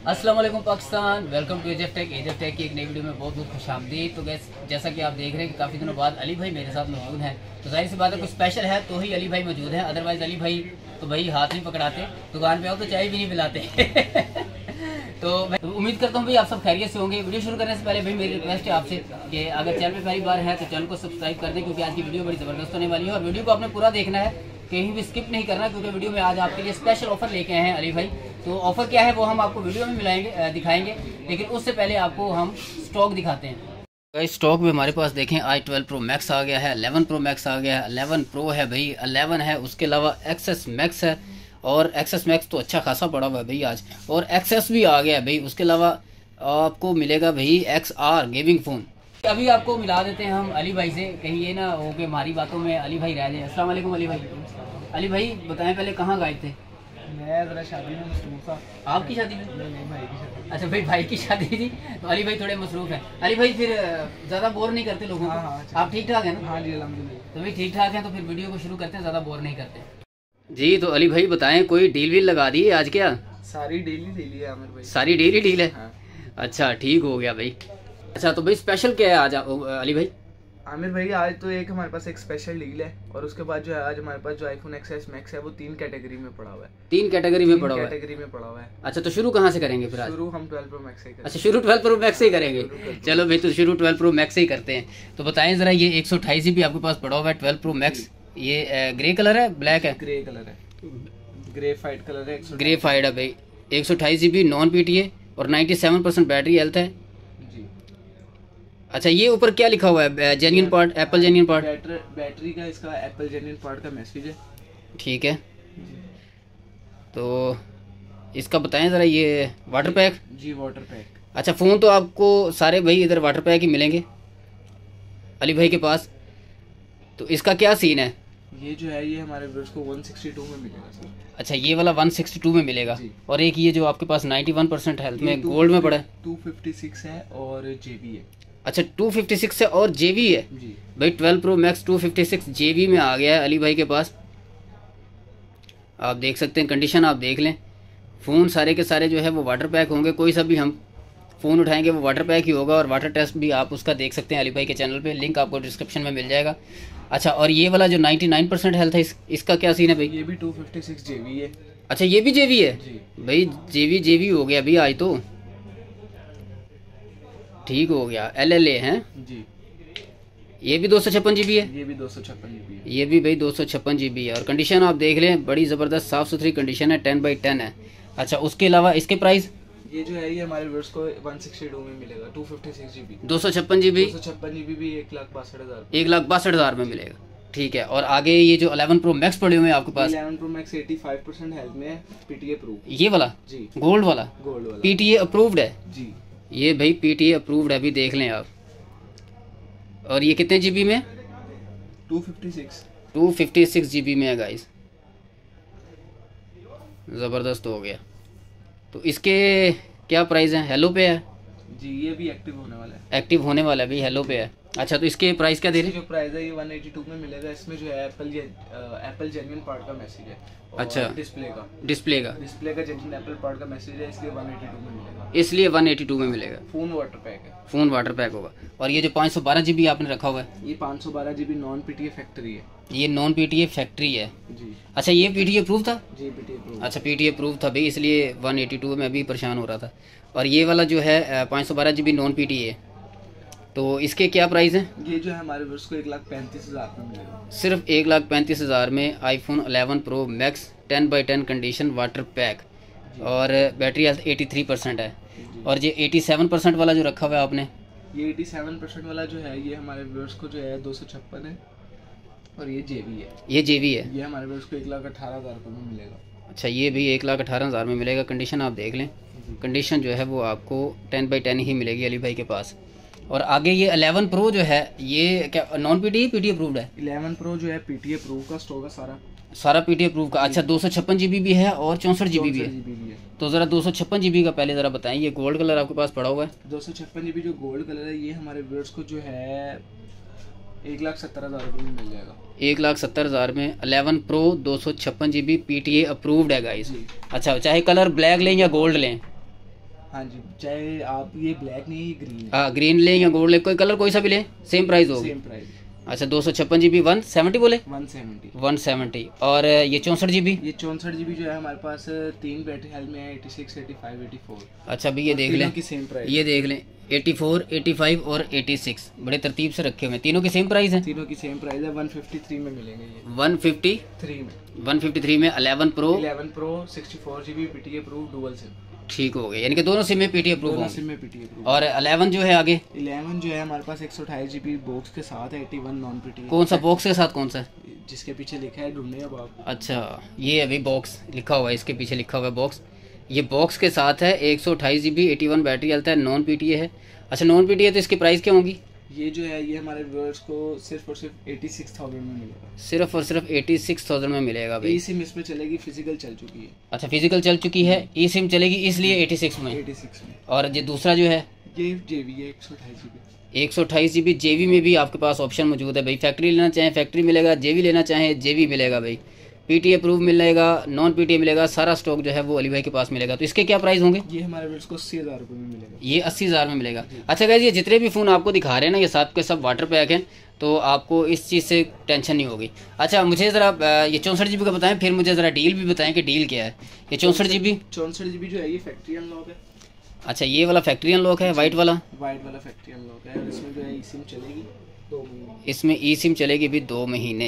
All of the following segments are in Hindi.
अस्सलाम वालेकुम पाकिस्तान, वेलकम टू एजेफ टेक की एक नई वीडियो में बहुत बहुत खुशामदीद। तो गैस जैसा कि आप देख रहे हैं कि काफ़ी दिनों बाद अली भाई मेरे साथ मौजूद हैं, तो जाहिर सी बात है कुछ स्पेशल है तो ही अली भाई मौजूद है, अदरवाइज़ अली भाई तो भाई हाथ नहीं पकड़ाते, दुकान पे आओ तो चाय भी नहीं पिलाते। तो मैं उम्मीद करता हूँ भाई आप सब खैरियत से होंगे। वीडियो शुरू करने से पहले भाई मेरी रिक्वेस्ट है आपसे कि अगर चैनल पे पहली बार है तो चैनल को सब्सक्राइब कर दें, क्योंकि आज की वीडियो बड़ी ज़बरदस्त होने वाली है और वीडियो को आपने पूरा देखना है, कहीं भी स्किप नहीं करना, क्योंकि वीडियो में आज आपके लिए स्पेशल ऑफर लेके आए हैं अली भाई। तो ऑफर क्या है वो हम आपको वीडियो में दिखाएंगे, लेकिन उससे पहले आपको हम स्टॉक दिखाते हैं। भाई स्टॉक में हमारे पास देखें i12 प्रो मैक्स आ गया है, 11 प्रो मैक्स आ गया है, 11 प्रो है भाई, 11 है, उसके अलावा एक्सेस मैक्स है और एक्सेस मैक्स तो अच्छा खासा पड़ा हुआ है भाई आज, और एक्सेस भी आ गया है भाई। उसके अलावा आपको मिलेगा भाई XR गेमिंग फ़ोन। अभी आपको मिला देते हैं हम अली भाई से, कहीं ये ना हो कि हमारी बातों में अली भाई रह जाए। अस्सलाम वालेकुम अली भाई। अली भाई बताएं पहले कहाँ गायब थे? मैं ज़रा शादी में मसरूफ़ था। आपकी शादी में? नहीं, भाई की शादी। अच्छा भाई, भाई की शादी थी तो अली भाई थोड़े मसरूफ़ हैं। अली भाई फिर ज़्यादा बोर नहीं करते लोगों को? हाँ, आप ठीक ठाक हैं ना? हाँ जी अल्हम्दुलिल्लाह। तो भाई ठीक ठाक हैं, तो फिर वीडियो को शुरू करते हैं, ज़्यादा बोर नहीं करते जी। तो अली भाई बताएं कोई डील वील लगा दी है आज? क्या सारी डेली डेली है आमिर भाई? सारी डेली डील है? हाँ। अच्छा ठीक हो गया भाई। अच्छा तो भाई स्पेशल क्या है आज अली भाई? आमिर भाई आज तो एक हमारे पास एक स्पेशल डील है, और उसके बाद जो है आज हमारे पास जो आईफोन XS मैक्स है वो 3 कैटेगरी में पड़ा हुआ है। 3 कैटेगरी में पड़ा हुआ है? कैटेगरी में पड़ा हुआ है। अच्छा तो शुरू कहाँ से करेंगे फिर आज? शुरू हम 12 प्रो मैक्स से करेंगे। अच्छा शुरू 12 प्रो मैक्स से ही करेंगे। चलो भाई तो शुरू 12 प्रो मैक्स से ही करते हैं। तो बताएं ज़रा, ये 128 GB आपके पास पड़ा हुआ है 12 प्रो मैक्स, ये ग्रे कलर है ब्लैक है? ग्रे कलर है, ग्रेफाइट कलर है। ग्रेफाइड है भाई, 128 GB नॉन PTA और 97% बैटरी हेल्थ है जी। अच्छा ये ऊपर क्या लिखा हुआ है? Genuine part, Apple genuine part? Battery का इसका एप्पल जेन्युइन पार्ट का मैसेज है। ठीक है, तो इसका बताएं ज़रा, ये वाटर पैक? जी वाटर पैक। अच्छा फ़ोन तो आपको सारे भाई इधर वाटर पैक ही मिलेंगे अली भाई के पास, तो इसका क्या सीन है? ये जो है ये हमारे व्यूअर्स को 162 में मिलेगा सर। अच्छा ये वाला 162 में मिलेगा, और एक ये जो आपके पास 91% हेल्थ में गोल्ड में पड़ा है 256 है और JB है। अच्छा 256 है और JB है जी भाई। 12 प्रो मैक्स 256 JB में आ गया है अली भाई के पास, आप देख सकते हैं। कंडीशन आप देख लें, फ़ोन सारे के सारे जो है वो वाटर पैक होंगे, कोई सा भी हम फ़ोन उठाएंगे वो वाटर पैक ही होगा, और वाटर टेस्ट भी आप उसका देख सकते हैं अली भाई के चैनल पे, लिंक आपको डिस्क्रिप्शन में मिल जाएगा। अच्छा और ये वाला जो 99% हेल्थ है इसका क्या सीन है भाई? ये भी 256 JB है। अच्छा ये भी JB है जी भाई, JB हो गया अभी आज तो, ठीक हो गया। LLA है जी। ये भी 256 GB है? ये भी 256 GB है। ये भी भाई 256 GB है, और कंडीशन आप देख लें बड़ी ज़बरदस्त साफ़ सुथरी कंडीशन है, 10/10 है। अच्छा उसके अलावा इसके प्राइस? ये जो है ये हमारे व्यूअर्स को 162 में मिलेगा, 256 GB। 256 GB 256 GB भी 1,62,000 1,62,000 में मिलेगा, ठीक है। और आगे ये जो 11 प्रो मैक्स पड़े हुए हैं आपके पास? 11 प्रो मैक्स 85% हेल्थ में है, PTA अप्रूव। ये वाला जी गोल्ड वाला PTA अप्रूव्ड है जी। ये भाई PTA अप्रूव्ड है, अभी देख लें आप। और ये कितने GB में? 256 GB में है गाइस, ज़बरदस्त हो गया। तो इसके क्या प्राइस हैं? हेलो पे है जी, ये भी एक्टिव होने वाला है। एक्टिव होने वाला है भाई, हेलो पे है। अच्छा तो इसके प्राइस क्या दे रहे हैं? जो प्राइस है ये 182 में मिलेगा। इसमें जो है एप्पल जेन्युइन पार्ट का मैसेज है। और अच्छा डिस्प्ले का जेन्युइन एप्पल पार्ट का मैसेज है, इसलिए 182 में मिलेगा। इसलिए 182 में मिलेगा। फोन वाटर पैक है। फ़ोन वाटर पैक होगा। और ये जो 512 GB आपने रखा हुआ है? ये 512 GB नॉन PTA फैक्ट्री है। ये नॉन PTA फैक्ट्री है जी अच्छा ये PTA अप्रूव था? जी PTA अप्रूव। अच्छा PTA अप्रूव था भाई, इसलिए 182 में अभी परेशान हो रहा था। और ये वाला जो है 512 GB नॉन PTA, तो इसके क्या प्राइस हैं? ये जो है हमारे व्यूअर्स को 1,35,000 में मिलेगा। सिर्फ 1,35,000 में iPhone 11 pro max 10/10 condition water pack, और बैटरी हेल्थ 83% है। और ये 87% वाला जो रखा हुआ है आपने? ये 87% वाला जो है ये हमारे व्यूअर्स को जो है 256 है, और ये JB है। ये JB है, ये हमारे व्यूअर्स को 1,18,000 रुपये में मिलेगा। अच्छा ये भी 1,18,000 में मिलेगा। कंडीशन आप देख लें, कंडीशन जो है वो आपको 10/10 ही मिलेगी अली भाई के पास। और आगे ये 11 प्रो जो है ये क्या नॉन PTA अप्रूव्ड है? 11 प्रो जो है PTA अप्रूव का स्टॉक है सारा PTA अप्रूव का। अच्छा 256 GB भी है और 64 GB भी है। तो ज़रा 256 GB का पहले ज़रा बताएं, ये गोल्ड कलर आपके पास पड़ा हुआ है? 256 GB जो गोल्ड कलर है ये हमारे व्यूअर्स को जो है 1,70,000 रुपये में मिल जाएगा। 1,70,000 में 11 प्रो 256 GB PTA अप्रूव्ड है गाइस। अच्छा चाहे कलर ब्लैक लें या गोल्ड लें? हाँ जी, चाहे आप ये ब्लैक नहीं, ये ग्रीन है। हाँ, ग्रीन लें या गोल्ड लें, कोई कलर कोई सा भी लें सेम प्राइस होगी। Same price. अच्छा 256 GB 170 बोले 170। 170 और ये 64 GB। ये 64 GB जो है हमारे पास 3 बैटरी हेल्थ में है, 86, 85, 84। अच्छा अभी ये देख लें की सेम प्राइस। ये देख लें 84, 85 और 86 बड़े तरतीब से रखे हुए हैं। तीनों की सेम प्राइस है। तीनों की सेम प्राइस है। 153 में मिलेंगे ये। 153 में 11 Pro 64 GB PTA approve dual sim. ठीक हो गया, यानी कि दोनों सिम में PTA अप्रूव दोनों होंगे। सिम में PTA अप्रूव। और 11 जो है आगे 11 जो है हमारे पास 128 GB बॉक्स के साथ है, 81 नॉन PTA। कौन सा बॉक्स के साथ कौन सा है? जिसके पीछे लिखा है ढूंढने अब आप। अच्छा ये अभी बॉक्स लिखा हुआ है, इसके पीछे लिखा हुआ है बॉक्स। ये बॉक्स के साथ है, 128 GB 81 बैटरी चलता है, नॉन PTA है। अच्छा नॉन PTA तो इसकी प्राइस क्या होगी? ये जो है ये हमारे व्यूअर्स को सिर्फ और सिर्फ 86,000 में मिलेगा। सिर्फ और सिर्फ 86,000 में मिलेगा भाई। ई सिम इसमें चलेगी, फिजिकल चल चुकी है। अच्छा फिजिकल चल चुकी है, ई सिम चलेगी इसलिए 86 में। 86 में। और ये दूसरा जो है ये JV है 128 GB। 128 GB JV में भी आपके पास ऑप्शन मौजूद है भाई। फैक्ट्री लेना चाहें फैक्ट्री मिलेगा, JV लेना चाहें JV मिलेगा भाई। PTA अप्रूव मिलेगा, नॉन PTA मिलेगा, सारा स्टॉक जो है वो अली भाई के पास मिलेगा। तो इसके क्या प्राइस होंगे? ये हमारे व्यूअर्स को 80,000 रुपये में मिलेगा। ये 80,000 में मिलेगा। अच्छा गाइस ये जितने भी फ़ोन आपको दिखा रहे हैं ना ये सब के सब वाटर पैक हैं, तो आपको इस चीज़ से टेंशन नहीं होगी। अच्छा मुझे ज़रा ये 64 GB का बताएं, फिर मुझे ज़रा डील भी बताएं कि डील क्या है। ये 64 GB 64 GB जो है ये फैक्ट्री अनलॉक है। अच्छा ये वाला फैक्ट्री अनलॉक है, वाइट वाला फैक्ट्री अनलॉक है। और इसमें जो है ई सिम चलेगी 2 महीने। इसमें ई सिम चलेगी भी 2 महीने।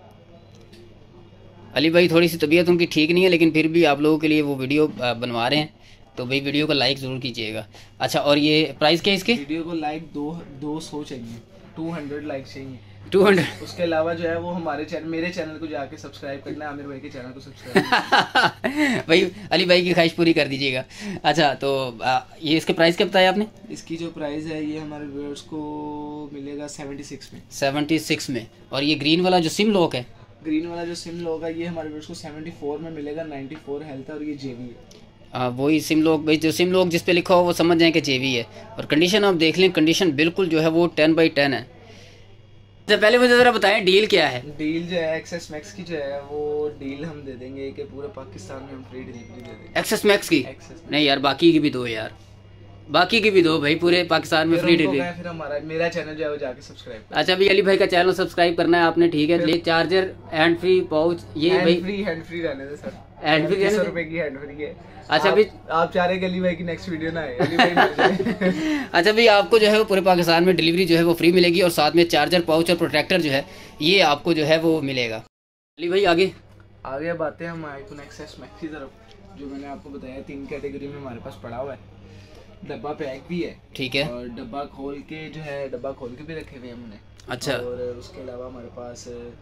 अली भाई थोड़ी सी तबीयत उनकी ठीक नहीं है, लेकिन फिर भी आप लोगों के लिए वो वीडियो बनवा रहे हैं, तो भाई वीडियो को लाइक ज़रूर कीजिएगा। अच्छा और ये प्राइस क्या है इसके? वीडियो को लाइक 200 चाहिए, 200 लाइक चाहिए। 200। उसके अलावा जो है वो हमारे चैनल, मेरे चैनल को जाके सब्सक्राइब करना है, आमिर भाई के चैनल को सब्सक्राइब भाई अली भाई की ख्वाहिश पूरी कर दीजिएगा। अच्छा तो ये इसके प्राइस क्या बताया आपने? इसकी जो प्राइस है ये हमारे व्यूअर्स को मिलेगा 76 में। 76 में। और ये ग्रीन वाला जो सिम लॉक है, ग्रीन वाला जो सिम लॉक है ये हमारे व्यूअर्स को 74 में मिलेगा। 94 हेल्थ है और ये JV है। वही सिम लॉक भाई, जो सिम लॉक जिस पे लिखा हो वो समझ जाएं कि JV है। और कंडीशन आप देख लें, कंडीशन बिल्कुल जो है वो 10/10 है। तो पहले मुझे ज़रा बताएं डील क्या है? डील जो है एक्सेस मैक्स की जो है वो डील हम दे देंगे कि पूरे पाकिस्तान में हम फ्री डिलीवरी दे देंगे। एक्सेस मैक्स की? नहीं यार बाकी की भी दो यार, बाकी की भी दो भाई, पूरे पाकिस्तान में फ्री डिलीवरी। फिर हमारा मेरा चैनल जो है वो जाके सब्सक्राइब करें। अच्छा भाई अली भाई का चैनल सब्सक्राइब करना है आपने, ठीक है। ले चार्जर हैंड फ्री पाउच, ये भाई हैंड फ्री रहने दे सर। हैंड फ्री 100 रुपए की हैंड फ्री है। अच्छा भाई आप चाह रहे अली भाई की नेक्स्ट वीडियो ना आए, अली भाई मर जाए। अच्छा भाई आपको जो है वो पूरे पाकिस्तान में डिलीवरी जो है वो फ्री मिलेगी, और साथ में चार्जर पाउच और प्रोटेक्टर जो है ये आपको जो है वो मिलेगा। अली भाई आगे अब आते हैं हम iPhone XS Max की तरफ, जो मैंने आपको बताया 3 कैटेगरी में हमारे पास पड़ा हुआ है। डब्बा पैक भी है, ठीक है, और डब्बा खोल के जो है डब्बा खोल के भी रखे हुए हैं हमने। अच्छा, और उसके अलावा हमारे पास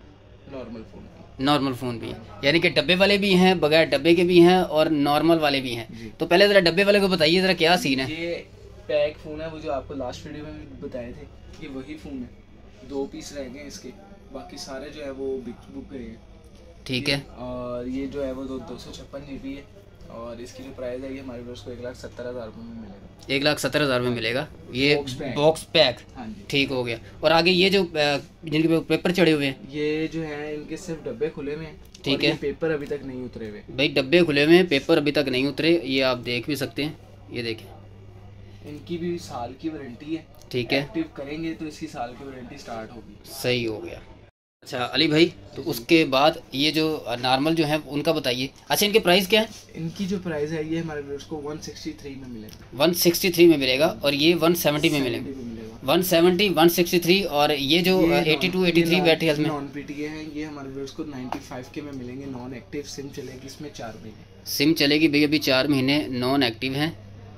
नॉर्मल फ़ोन भी है, यानी कि डब्बे वाले भी हैं, बगैर डब्बे के भी हैं, और नॉर्मल वाले भी हैं। तो पहले ज़रा डब्बे वाले को बताइए ज़रा क्या सीन है। ये पैक फ़ोन है, वो जो आपको लास्ट वीडियो में बताए थे, ये वही फ़ोन है। 2 पीस रह गए इसके, बाकी सारे जो है वो बुक गए हैं, ठीक है। और ये जो है वो 256 GB है, और इसकी जो प्राइस है ये हमारे व्यूअर्स को 1,70,000 रुपये में मिलेगा। 1,70,000 में मिलेगा ये बॉक्स पैक। हाँ जी, ठीक हो गया। और आगे ये जो जिनके पेपर चढ़े हुए हैं, ये जो है इनके सिर्फ डब्बे खुले हुए हैं, ठीक है, पेपर अभी तक नहीं उतरे हुए। भाई डब्बे खुले हुए हैं, पेपर अभी तक नहीं उतरे, ये आप देख भी सकते हैं, ये देखें। इनकी भी साल की वारंटी है, ठीक है, एक्टिव करेंगे तो इसकी साल की वारंटी स्टार्ट होगी। सही हो गया। अच्छा अली भाई, तो उसके बाद ये जो नॉर्मल जो है उनका बताइए। अच्छा इनके प्राइस क्या है? इनकी जो प्राइस है ये हमारे व्यूअर्स को 163 में मिलेगा। 163 में मिलेगा, और ये 170 में मिलेगा। 170, 163, और ये जो 82, 83 बैटरी हेल्थ में नॉन PTA है, ये हमारे व्यूअर्स को 95 के में मिलेंगे। नॉन एक्टिव सिम चलेगी इसमें 4 महीने। सिम चलेगी भैया अभी 4 महीने, नॉन एक्टिव है।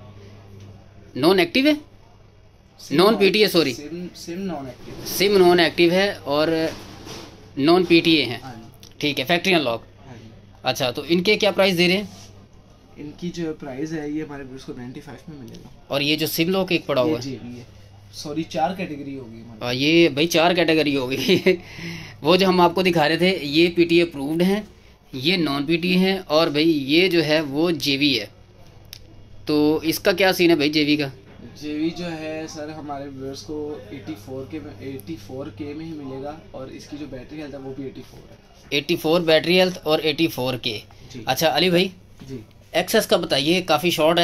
नॉन एक्टिव है, non PTA, sorry, sim non active है, और नॉन PTA हैं, ठीक है, फैक्ट्री अनलॉक। अच्छा तो इनके क्या प्राइस दे रहे हैं? इनकी जो प्राइस है ये हमारे व्यूअर्स को 95 में मिलेगा। और ये जो सिम लॉक एक पड़ा हुआ है, सॉरी 4 कैटेगरी होगी। ये भाई 4 कैटेगरी होगी। वो जो हम आपको दिखा रहे थे ये PTA अप्रूव्ड हैं, ये नॉन PTA हैं, और भाई ये जो है वो JV है। तो इसका क्या सीन है भाई JV का? JV जो है सर हमारे व्यूअर्स को 84K में ही मिलेगा, और इसकी जो बैटरी हेल्थ है वो भी 84 है। 84 बैटरी हेल्थ और 84K। अच्छा अली भाई जी, एक्सेस का बताइए, काफ़ी शॉर्ट है।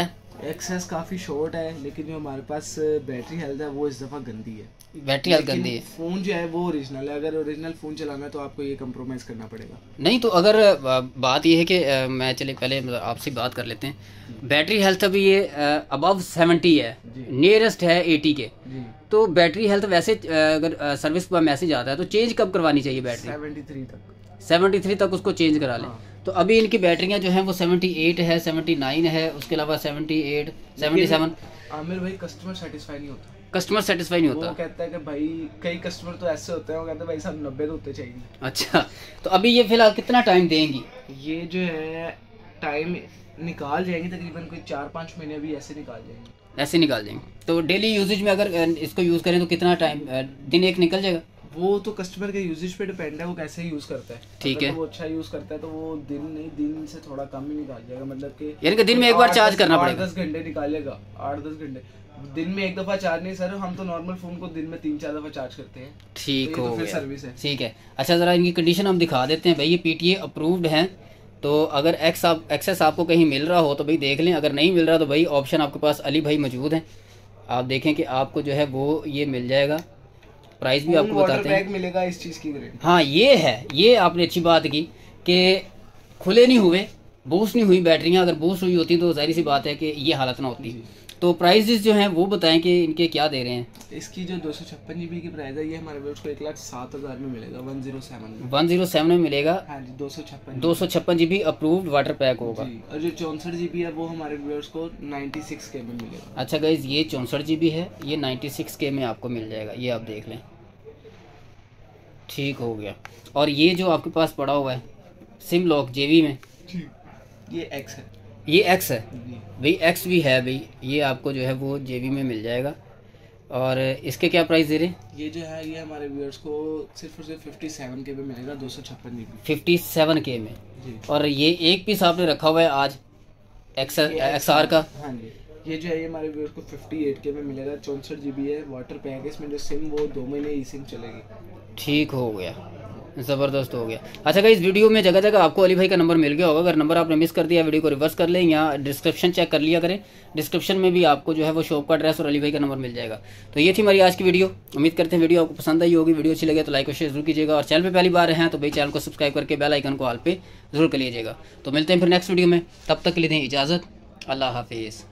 एक्सेस काफ़ी शॉर्ट है, लेकिन जो हमारे पास बैटरी हेल्थ है वो इस दफ़ा गंदी है। बैटरी हेल्थ गंदी है। फ़ोन जो है वो ओरिजिनल है, अगर ओरिजिनल फ़ोन चलाना है तो आपको ये कंप्रोमाइज़ करना पड़ेगा। नहीं तो अगर बात ये है कि मैं चले पहले आपसे बात कर लेते हैं। बैटरी हेल्थ अभी ये अबव 70 है, नियरेस्ट है 80 के। तो बैटरी हेल्थ वैसे अगर सर्विस पर मैसेज आता है तो चेंज कब करवानी चाहिए बैटरी? 73 तक उसको चेंज करा लें। तो अभी इनकी बैटरियां जो हैं वो 78 है, 79 है, उसके अलावा 78, 77। आमिर भाई कस्टमर सेटिस्फाई नहीं होता। कस्टमर सेटिस्फाई नहीं होता। वो कहता है कि भाई कई कस्टमर तो ऐसे होते हैं, वो कहते हैं भाई साहब 90 तो होते चाहिए। अच्छा, तो अभी ये फिलहाल कितना टाइम देंगी? ये जो है टाइम निकाल जाएंगे, तकरीबन कोई 4-5 महीने भी ऐसे निकाल जाएंगे। ऐसे निकाल जाएंगे। तो डेली यूजेज में अगर इसको यूज़ करें तो कितना टाइम, दिन एक निकल जाएगा? वो तो कस्टमर के यूजेज पे डिपेंड है, वो कैसे यूज़ करता है। ठीक है, तो वो अच्छा यूज़ करता है तो वो दिन नहीं, दिन से थोड़ा कम ही निकाल जाएगा। मतलब कि यानी कि दिन में एक बार चार्ज करना पड़ेगा। 8-10 घंटे निकालेगा, 8-10 घंटे दिन में एक दफ़ा चार्ज नहीं सर, हम तो नॉर्मल फ़ोन को दिन में 3-4 दफ़ा चार्ज करते हैं। ठीक हो फिर गया, सर्विस है। ठीक है। अच्छा, ज़रा इनकी कंडीशन हम दिखा देते हैं भाई। ये PTA अप्रूव्ड हैं, तो अगर एक्सेस आपको कहीं मिल रहा हो तो भाई देख लें। अगर नहीं मिल रहा तो भाई ऑप्शन आपके पास अली भाई मौजूद हैं, आप देखें कि आपको जो है वो ये मिल जाएगा। प्राइस भी आपको बताते हैं, मिलेगा इस चीज़ की गारंटी। हाँ ये है, ये आपने अच्छी बात की कि खुले नहीं हुए, बूस्ट नहीं हुई बैटरियाँ। अगर बूस्ट हुई होती तो जाहिर सी बात है कि ये हालत ना होती। तो प्राइसेस जो हैं वो बताएं कि इनके क्या दे रहे हैं। इसकी जो 256 GB की प्राइस है, ये हमारे व्यूअर्स को 1,07,000 में मिलेगा, 107 में मिलेगा। हाँ जी, 256 GB अप्रूव्ड वाटर पैक होगा। और जो 64 GB है वो हमारे व्यूअर्स को 96K में मिलेगा। अच्छा गाइज, ये 64 GB है, ये 96K में आपको मिल जाएगा, ये आप देख लें। ठीक हो गया। और ये जो आपके पास पड़ा हुआ है सिम लॉक JB में, ये X है, ये X है भाई, X भी है भाई। ये आपको जो है वो JB में मिल जाएगा। और इसके क्या प्राइस दे रहे हैं? ये जो है ये हमारे व्यूअर्स को सिर्फ और सिर्फ 57K में मिलेगा, 256 GB 57K में जी। और ये एक पीस आपने रखा हुआ है आज XR का। हाँ जी, ये जो है ये हमारे व्यूअर्स को 58K में मिलेगा, 64 GB है, वाटर पैक है। इसमें जो सिम वो 2 महीने ई सिम चलेगी। ठीक हो गया, ज़बरदस्त हो गया। अच्छा गाइस, वीडियो में जगह जगह आपको अली भाई का नंबर मिल गया होगा। अगर नंबर आपने मिस कर दिया, वीडियो को रिवर्स कर लें या डिस्क्रिप्शन चेक कर लिया करें। डिस्क्रिप्शन में भी आपको जो है वो शॉप का एड्रेस और अली भाई का नंबर मिल जाएगा। तो ये थी हमारी आज की वीडियो। उम्मीद करते हैं वीडियो आपको पसंद आई होगी। वीडियो अच्छी लगे तो लाइक और शेयर जरूर कीजिएगा, और चैनल पर पहली बार हैं तो भाई चैनल को सब्सक्राइब करके बेल आइकन को ऑल पे जरूर कर लीजिएगा। तो मिलते हैं फिर नेक्स्ट वीडियो में, तब तक के लिए दें इजाज़त। अल्लाह हाफिज़।